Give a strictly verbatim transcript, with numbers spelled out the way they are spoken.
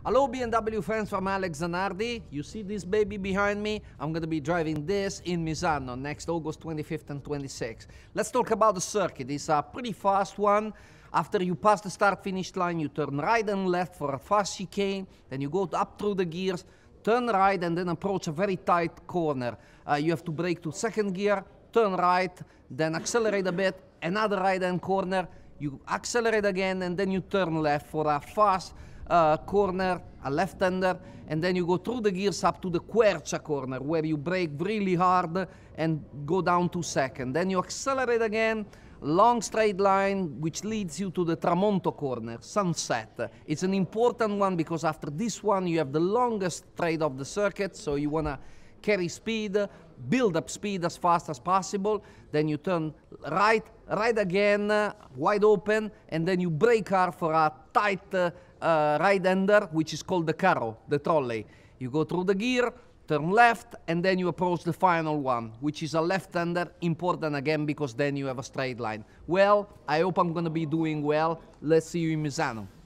Hello B M W fans, from Alex Zanardi. You see this baby behind me? I'm going to be driving this in Misano next August twenty-fifth and twenty-sixth. Let's talk about the circuit. It's a pretty fast one. After you pass the start-finish line, you turn right and left for a fast chicane. Then you go up through the gears, turn right, and then approach a very tight corner. Uh, you have to brake to second gear, turn right, then accelerate a bit, another right-hand corner. You accelerate again, and then you turn left for a fast Uh, corner, a left-hander, and then you go through the gears up to the Quercia corner, where you brake really hard and go down to second. Then you accelerate again, long straight line, which leads you to the Tramonto corner, Sunset. It's an important one because after this one you have the longest straight of the circuit, so you want to carry speed, build up speed as fast as possible. Then you turn right, right again, uh, wide open, and then you brake hard for a tight uh, uh, right-hander, which is called the carro, the trolley. You go through the gear, turn left, and then you approach the final one, which is a left-hander, important again because then you have a straight line. Well, I hope I'm going to be doing well. Let's see you in Misano.